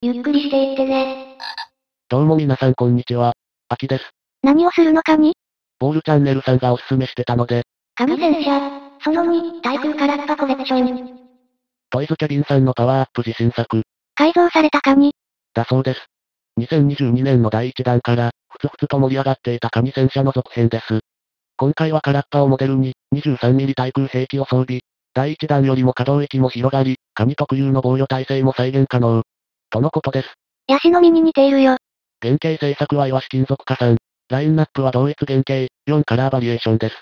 ゆっくりしていってね。 どうも皆さんこんにちは。あきです。 何をするのかに？ ボールチャンネルさんがおすすめしてたので、 神戦車、その2、対空空っぱコレクション。 トイズキャビンさんのパワーアップ自信作、 改造されたカニ。 だそうです。2022年の第1弾から、ふつふつと盛り上がっていた神戦車の続編です。今回は空っぱをモデルに、23mm 対空兵器を装備。第1弾よりも可動域も広がり、神特有の防御耐性も再現可能。とのことです。 ヤシの実に似ているよ。 原型製作は岩石金属加算。ラインナップは同一原型、4カラーバリエーションです。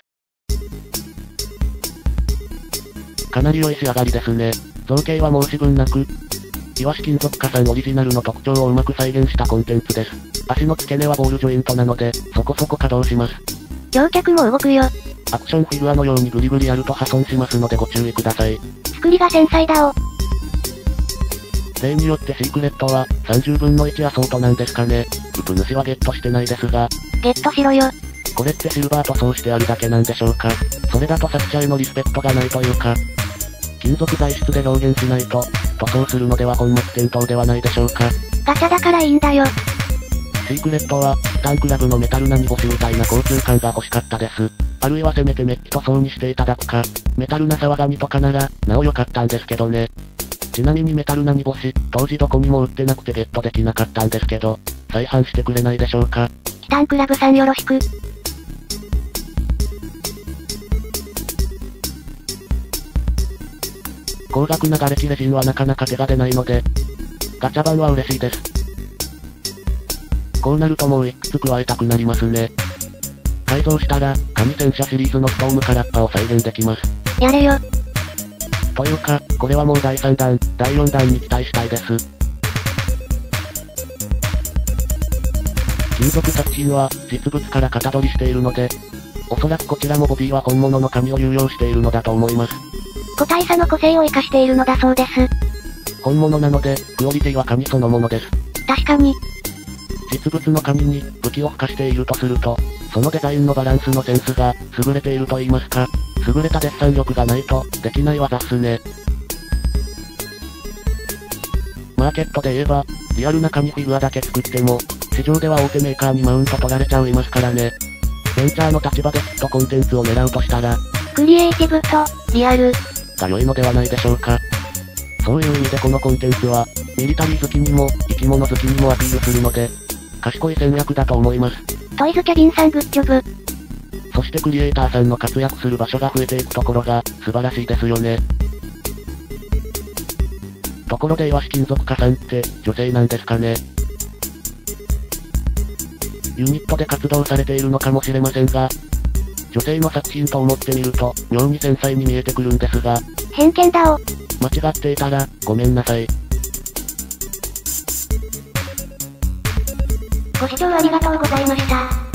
かなり良い仕上がりですね。造形は申し分なく、岩石金属加算オリジナルの特徴をうまく再現したコンテンツです。足の付け根はボールジョイントなので、そこそこ稼働します。 橋脚も動くよ。 アクションフィギュアのようにグリグリやると破損しますのでご注意ください。 作りが繊細だお。 例によってシークレットは、30分の1アソートなんですかね。ウプ主はゲットしてないですが。 ゲットしろよ。 これってシルバー塗装してあるだけなんでしょうか。それだと作者へのリスペクトがないというか、金属材質で表現しないと、塗装するのでは本末転倒ではないでしょうか。 ガチャだからいいんだよ。 シークレットは、スタンクラブのメタルな煮干しみたいな高級感が欲しかったです。あるいはせめてメッキ塗装にしていただくか、メタルなサワガニとかなら、なお良かったんですけどね。ちなみにメタルな煮干し、当時どこにも売ってなくてゲットできなかったんですけど、再販してくれないでしょうか。 キタンクラブさんよろしく。 高額なガレキレジンはなかなか手が出ないので、ガチャ版は嬉しいです。こうなるともういくつ加えたくなりますね。改造したら、神戦車シリーズのストーム空っぱを再現できます。 やれよ。 というか、これはもう第3弾、第4弾に期待したいです。金属作品は、実物から型取りしているので、おそらくこちらもボディは本物の紙を有用しているのだと思います。 個体差の個性を活かしているのだそうです。 本物なので、クオリティは紙そのものです。 確かに。 実物の紙に武器を付加しているとすると、そのデザインのバランスのセンスが優れていると言いますか、優れたデッサン力がないとできない技っすね。マーケットで言えば、リアルな紙フィギュアだけ作っても、市場では大手メーカーにマウント取られちゃいますからね。ベンチャーの立場できっとコンテンツを狙うとしたら、 クリエイティブと、リアル、 が良いのではないでしょうか。そういう意味でこのコンテンツは、ミリタリー好きにも、生き物好きにもアピールするので、賢い戦略だと思います。 トイズキャビンさんグッジョブ。 そしてクリエイターさんの活躍する場所が増えていくところが、素晴らしいですよね。ところで岩石金属加算って、女性なんですかね。ユニットで活動されているのかもしれませんが、女性の作品と思ってみると、妙に繊細に見えてくるんですが、 偏見だお。 間違っていたら、ごめんなさい。 ご視聴ありがとうございました。